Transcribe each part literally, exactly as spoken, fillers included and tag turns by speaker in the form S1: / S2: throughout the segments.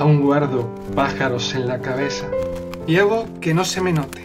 S1: Aún guardo pájaros en la cabeza y hago que no se me note.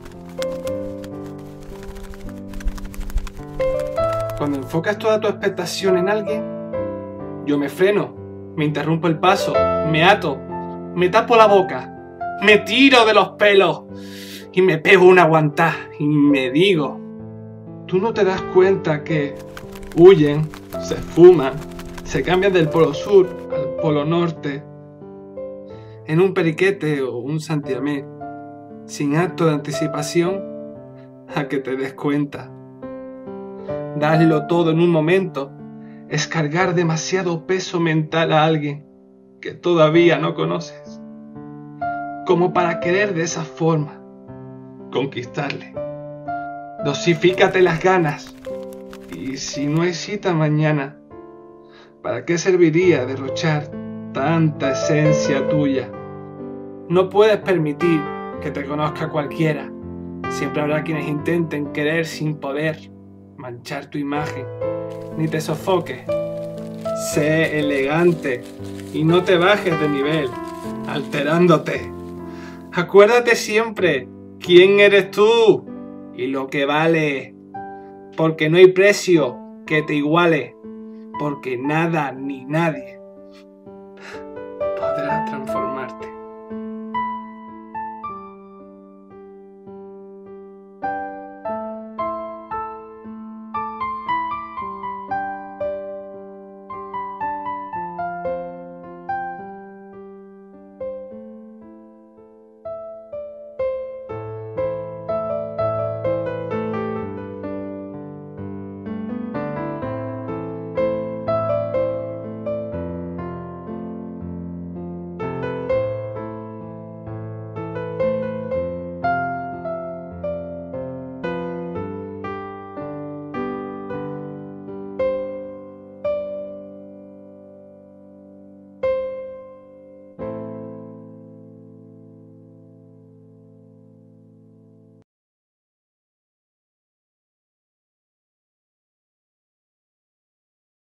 S1: Cuando enfocas toda tu expectación en alguien, yo me freno, me interrumpo el paso, me ato, me tapo la boca, me tiro de los pelos y me pego una aguantá y me digo, tú no te das cuenta que huyen, se fuman, se cambian del polo sur al polo norte en un periquete o un santiamén, sin acto de anticipación a que te des cuenta. Darlo todo en un momento es cargar demasiado peso mental a alguien que todavía no conoces, como para querer de esa forma conquistarle. Dosifícate las ganas, y si no hay cita mañana, ¿para qué serviría derrochar tanta esencia tuya? No puedes permitir que te conozca cualquiera. Siempre habrá quienes intenten querer sin poder manchar tu imagen. Ni te sofoques. Sé elegante y no te bajes de nivel, alterándote. Acuérdate siempre quién eres tú y lo que vale, porque no hay precio que te iguale, porque nada ni nadie podrá transformarte.